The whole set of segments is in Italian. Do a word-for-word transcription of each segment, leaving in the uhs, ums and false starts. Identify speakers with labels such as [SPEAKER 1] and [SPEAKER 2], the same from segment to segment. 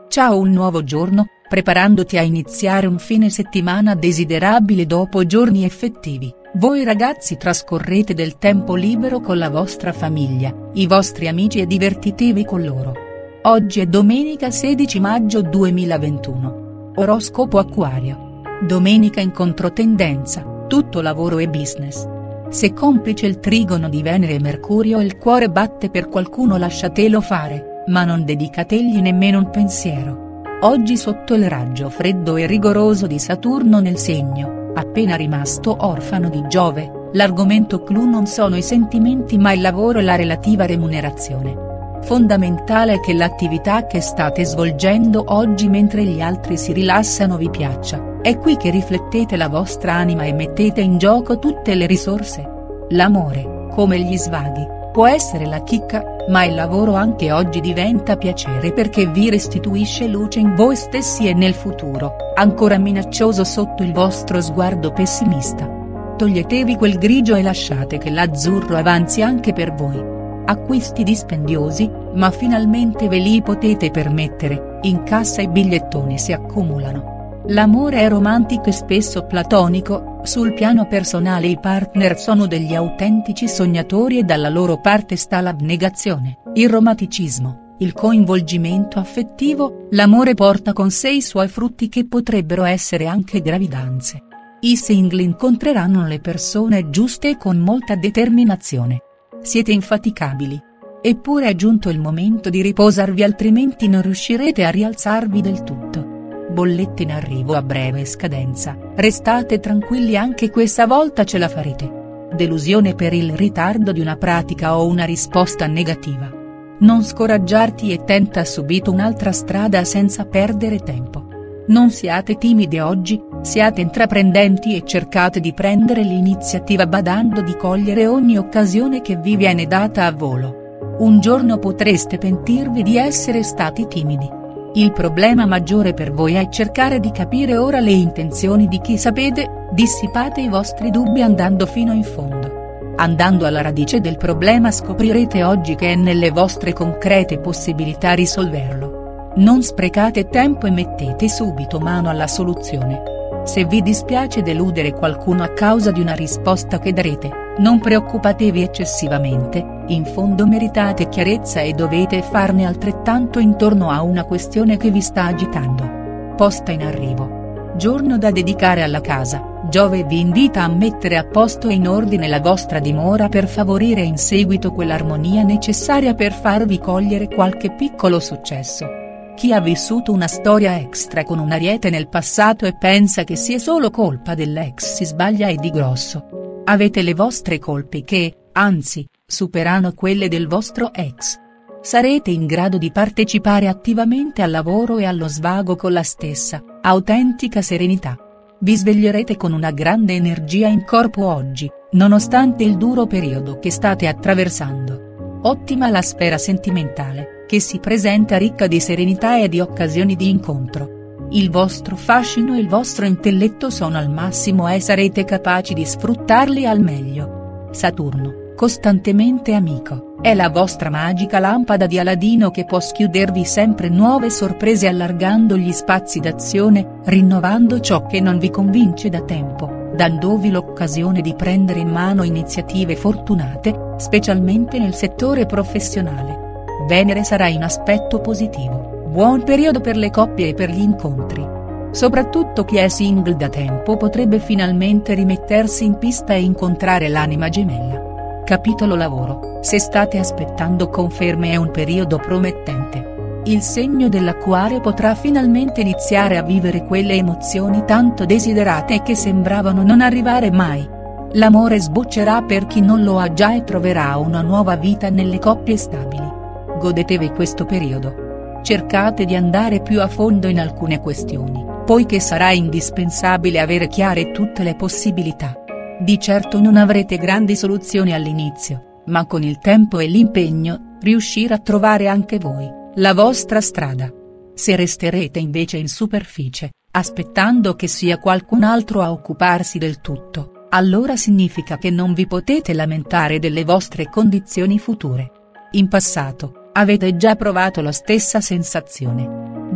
[SPEAKER 1] Ciao, un nuovo giorno, preparandoti a iniziare un fine settimana desiderabile dopo giorni effettivi. Voi ragazzi trascorrete del tempo libero con la vostra famiglia, i vostri amici e divertitevi con loro. Oggi è domenica sedici maggio duemilaventuno. Oroscopo Acquario. Domenica in controtendenza, tutto lavoro e business. Se complice il trigono di Venere e Mercurio e il cuore batte per qualcuno, lasciatelo fare, ma non dedicategli nemmeno un pensiero. Oggi sotto il raggio freddo e rigoroso di Saturno nel segno, appena rimasto orfano di Giove, l'argomento clou non sono i sentimenti ma il lavoro e la relativa remunerazione. Fondamentale è che l'attività che state svolgendo oggi mentre gli altri si rilassano vi piaccia, è qui che riflettete la vostra anima e mettete in gioco tutte le risorse. L'amore, come gli svaghi, può essere la chicca, ma il lavoro anche oggi diventa piacere perché vi restituisce luce in voi stessi e nel futuro, ancora minaccioso sotto il vostro sguardo pessimista. Toglietevi quel grigio e lasciate che l'azzurro avanzi anche per voi. Acquisti dispendiosi, ma finalmente ve li potete permettere, in cassa i bigliettoni si accumulano. L'amore è romantico e spesso platonico, sul piano personale i partner sono degli autentici sognatori e dalla loro parte sta l'abnegazione, il romanticismo, il coinvolgimento affettivo. L'amore porta con sé i suoi frutti che potrebbero essere anche gravidanze. I single incontreranno le persone giuste e con molta determinazione. Siete infaticabili. Eppure è giunto il momento di riposarvi, altrimenti non riuscirete a rialzarvi del tutto. Bollette in arrivo a breve scadenza, restate tranquilli, anche questa volta ce la farete. Delusione per il ritardo di una pratica o una risposta negativa. Non scoraggiarti e tenta subito un'altra strada senza perdere tempo. Non siate timidi oggi, siate intraprendenti e cercate di prendere l'iniziativa badando di cogliere ogni occasione che vi viene data a volo. Un giorno potreste pentirvi di essere stati timidi. Il problema maggiore per voi è cercare di capire ora le intenzioni di chi sapete, dissipate i vostri dubbi andando fino in fondo. Andando alla radice del problema scoprirete oggi che è nelle vostre concrete possibilità risolverlo. Non sprecate tempo e mettete subito mano alla soluzione. Se vi dispiace deludere qualcuno a causa di una risposta che darete, non preoccupatevi eccessivamente, in fondo meritate chiarezza e dovete farne altrettanto intorno a una questione che vi sta agitando. Posta in arrivo. Giorno da dedicare alla casa, Giove vi invita a mettere a posto e in ordine la vostra dimora per favorire in seguito quell'armonia necessaria per farvi cogliere qualche piccolo successo. Chi ha vissuto una storia extra con un ariete nel passato e pensa che sia solo colpa dell'ex si sbaglia e di grosso. Avete le vostre colpe che, anzi, superano quelle del vostro ex. Sarete in grado di partecipare attivamente al lavoro e allo svago con la stessa, autentica serenità. Vi sveglierete con una grande energia in corpo oggi, nonostante il duro periodo che state attraversando. Ottima la sfera sentimentale, che si presenta ricca di serenità e di occasioni di incontro. Il vostro fascino e il vostro intelletto sono al massimo e sarete capaci di sfruttarli al meglio. Saturno, costantemente amico, è la vostra magica lampada di Aladino che può schiudervi sempre nuove sorprese allargando gli spazi d'azione, rinnovando ciò che non vi convince da tempo, dandovi l'occasione di prendere in mano iniziative fortunate, specialmente nel settore professionale. Venere sarà in aspetto positivo, buon periodo per le coppie e per gli incontri. Soprattutto chi è single da tempo potrebbe finalmente rimettersi in pista e incontrare l'anima gemella. Capitolo lavoro, se state aspettando conferme è un periodo promettente. Il segno dell'Acquario potrà finalmente iniziare a vivere quelle emozioni tanto desiderate e che sembravano non arrivare mai. L'amore sboccerà per chi non lo ha già e troverà una nuova vita nelle coppie stabili. Godetevi questo periodo. Cercate di andare più a fondo in alcune questioni, poiché sarà indispensabile avere chiare tutte le possibilità. Di certo non avrete grandi soluzioni all'inizio, ma con il tempo e l'impegno, riuscire a trovare anche voi la vostra strada. Se resterete invece in superficie, aspettando che sia qualcun altro a occuparsi del tutto, allora significa che non vi potete lamentare delle vostre condizioni future. In passato, avete già provato la stessa sensazione.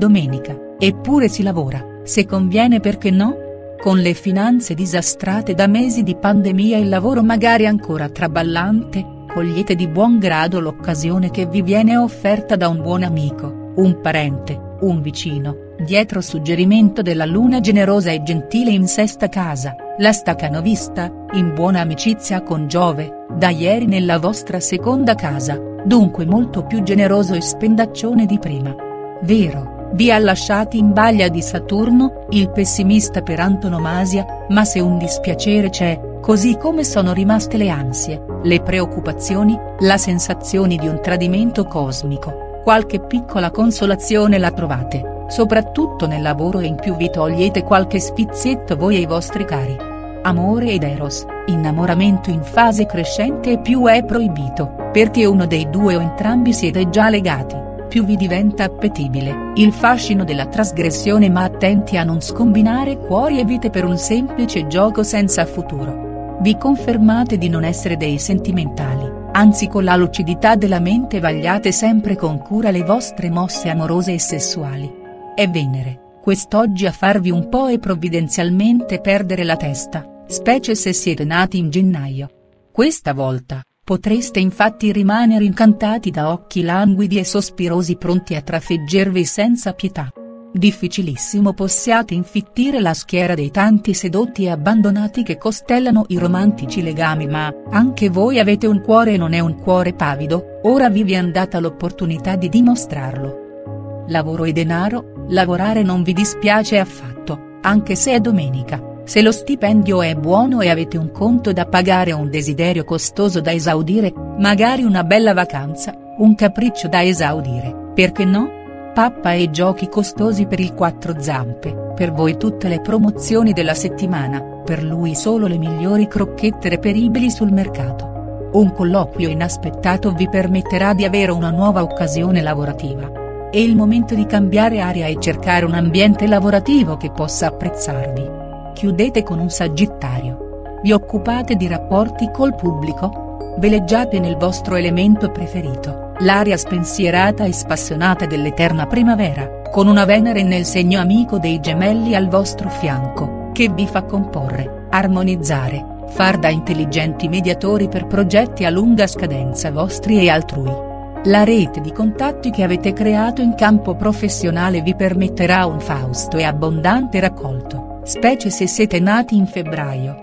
[SPEAKER 1] domenica, eppure si lavora, se conviene perché no? Con le finanze disastrate da mesi di pandemia e il lavoro magari ancora traballante, cogliete di buon grado l'occasione che vi viene offerta da un buon amico, un parente, un vicino, dietro suggerimento della luna generosa e gentile in sesta casa, la staccanovista, in buona amicizia con Giove, da ieri nella vostra seconda casa, dunque molto più generoso e spendaccione di prima. Vero, vi ha lasciati in balia di Saturno, il pessimista per antonomasia, ma se un dispiacere c'è, così come sono rimaste le ansie, le preoccupazioni, la sensazione di un tradimento cosmico, qualche piccola consolazione la trovate, soprattutto nel lavoro e in più vi togliete qualche sfizietto voi e i vostri cari. Amore ed eros, innamoramento in fase crescente e più è proibito, perché uno dei due o entrambi siete già legati, più vi diventa appetibile, il fascino della trasgressione, ma attenti a non scombinare cuori e vite per un semplice gioco senza futuro. Vi confermate di non essere dei sentimentali, anzi con la lucidità della mente vagliate sempre con cura le vostre mosse amorose e sessuali. È Venere, quest'oggi a farvi un po' e provvidenzialmente perdere la testa, specie se siete nati in gennaio. Questa volta, potreste infatti rimanere incantati da occhi languidi e sospirosi pronti a trafeggervi senza pietà. Difficilissimo possiate infittire la schiera dei tanti sedotti e abbandonati che costellano i romantici legami, ma, anche voi avete un cuore e non è un cuore pavido, ora vi è andata l'opportunità di dimostrarlo. Lavoro e denaro, lavorare non vi dispiace affatto, anche se è domenica. Se lo stipendio è buono e avete un conto da pagare o un desiderio costoso da esaudire, magari una bella vacanza, un capriccio da esaudire, perché no? Pappa e giochi costosi per il quattro zampe, per voi tutte le promozioni della settimana, per lui solo le migliori crocchette reperibili sul mercato. Un colloquio inaspettato vi permetterà di avere una nuova occasione lavorativa. È il momento di cambiare aria e cercare un ambiente lavorativo che possa apprezzarvi. Chiudete con un Sagittario. Vi occupate di rapporti col pubblico? Veleggiate nel vostro elemento preferito, l'aria spensierata e spassionata dell'eterna primavera, con una Venere nel segno amico dei Gemelli al vostro fianco, che vi fa comporre, armonizzare, far da intelligenti mediatori per progetti a lunga scadenza vostri e altrui. La rete di contatti che avete creato in campo professionale vi permetterà un fausto e abbondante raccolto, specie se siete nati in febbraio.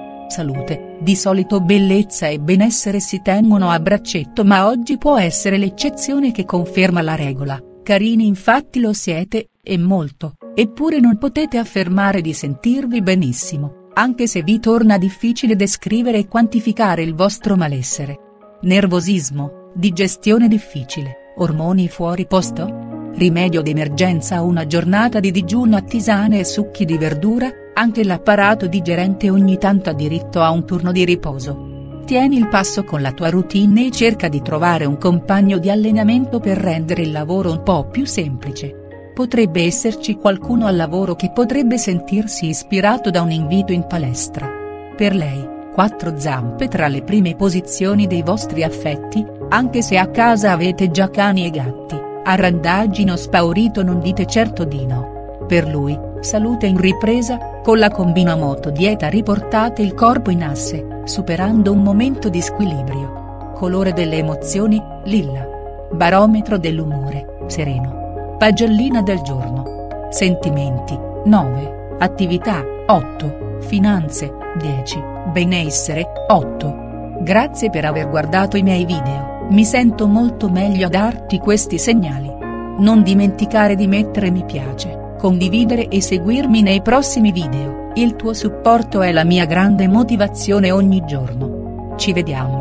[SPEAKER 1] Salute, di solito bellezza e benessere si tengono a braccetto, ma oggi può essere l'eccezione che conferma la regola, carini infatti lo siete, e molto, eppure non potete affermare di sentirvi benissimo, anche se vi torna difficile descrivere e quantificare il vostro malessere. Nervosismo, digestione difficile, ormoni fuori posto? Rimedio d'emergenza a una giornata di digiuno a tisane e succhi di verdura? Anche l'apparato digerente ogni tanto ha diritto a un turno di riposo. Tieni il passo con la tua routine e cerca di trovare un compagno di allenamento per rendere il lavoro un po' più semplice. Potrebbe esserci qualcuno al lavoro che potrebbe sentirsi ispirato da un invito in palestra. Per lei, quattro zampe tra le prime posizioni dei vostri affetti, anche se a casa avete già cani e gatti, a randaggino spaurito non dite certo di no. Per lui, salute in ripresa, con la Combina Moto Dieta riportate il corpo in asse, superando un momento di squilibrio. Colore delle emozioni, lilla. Barometro dell'umore, sereno. Pagellina del giorno. Sentimenti, nove, attività, otto, finanze, dieci, benessere, otto. Grazie per aver guardato i miei video, mi sento molto meglio a darti questi segnali. Non dimenticare di mettere mi piace, condividere e seguirmi nei prossimi video, il tuo supporto è la mia grande motivazione ogni giorno. Ci vediamo.